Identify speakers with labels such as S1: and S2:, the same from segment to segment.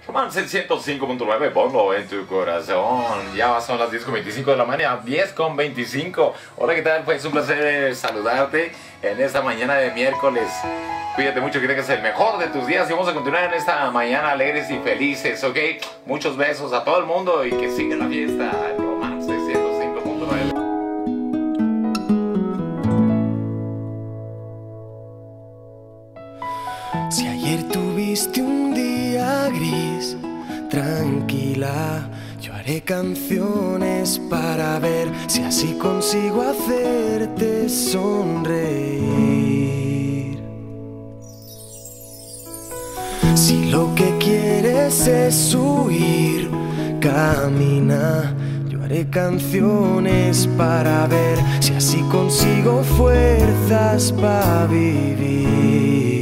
S1: Romance 105.9, ponlo en tu corazón. Ya son las 10:25 de la mañana, 10:25. Hola, ¿qué tal? Pues un placer saludarte en esta mañana de miércoles. Cuídate mucho, que tengas el mejor de tus días y vamos a continuar en esta mañana alegres y felices, ¿ok? Muchos besos a todo el mundo y que siga la fiesta. Romance 105.9.
S2: Si ayer tuviste un día gris, tranquila, yo haré canciones para ver si así consigo hacerte sonreír. Si lo que quieres es huir, camina, yo haré canciones para ver si así consigo fuerzas para vivir.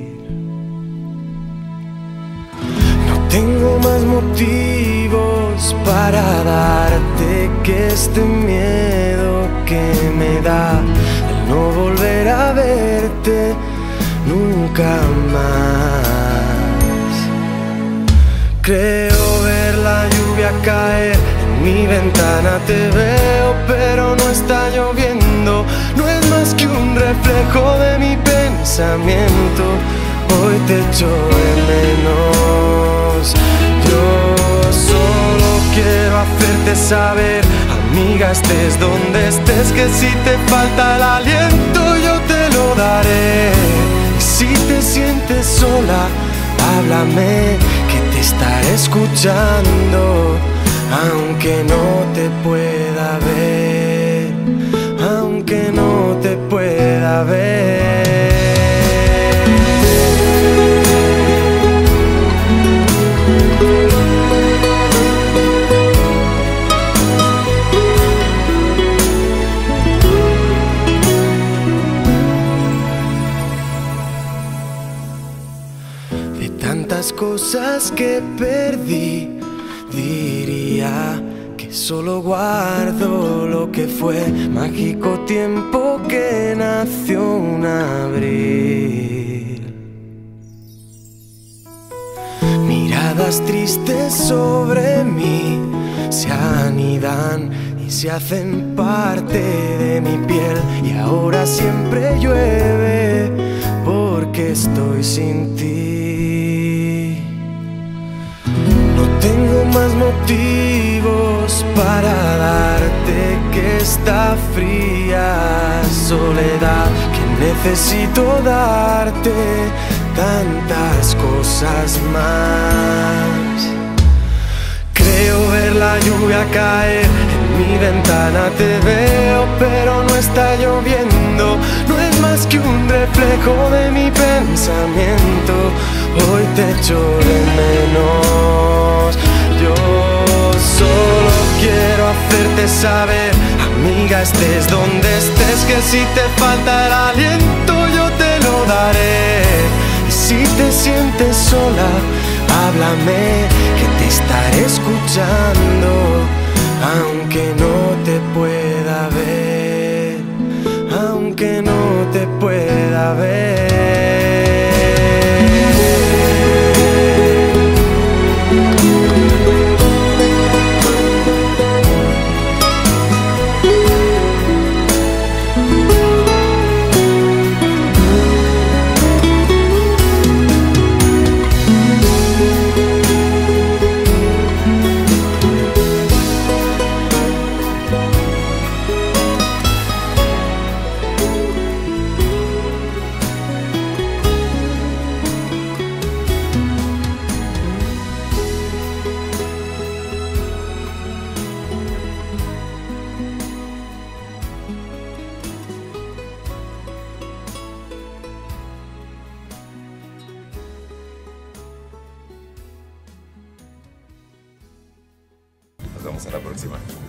S2: Tengo más motivos para darte que este miedo que me da el no volver a verte nunca más. Creo ver la lluvia caer en mi ventana, te veo pero no está lloviendo, no es más que un reflejo de mi pensamiento. Hoy te echo de menos. Yo solo quiero hacerte saber, amiga, estés donde estés, que si te falta el aliento yo te lo daré. Y si te sientes sola, háblame, que te estaré escuchando, aunque no te pueda ver, aunque no te pueda ver. Tantas cosas que perdí, diría que solo guardo lo que fue mágico tiempo que nació un abril. Miradas tristes sobre mí se anidan y se hacen parte de mi piel, y ahora siempre llueve porque estoy sin ti. Tengo más motivos para darte que esta fría soledad, que necesito darte tantas cosas más. Creo ver la lluvia caer en mi ventana, te veo pero no está lloviendo, no es más que un reflejo de mi pensamiento. Hoy te echo de menos. Yo solo quiero hacerte saber, amiga, estés donde estés, que si te falta el aliento yo te lo daré. Y si te sientes sola, háblame, que te estaré escuchando, aunque no te pueda ver, aunque no te pueda ver.
S1: Nos vemos en la próxima.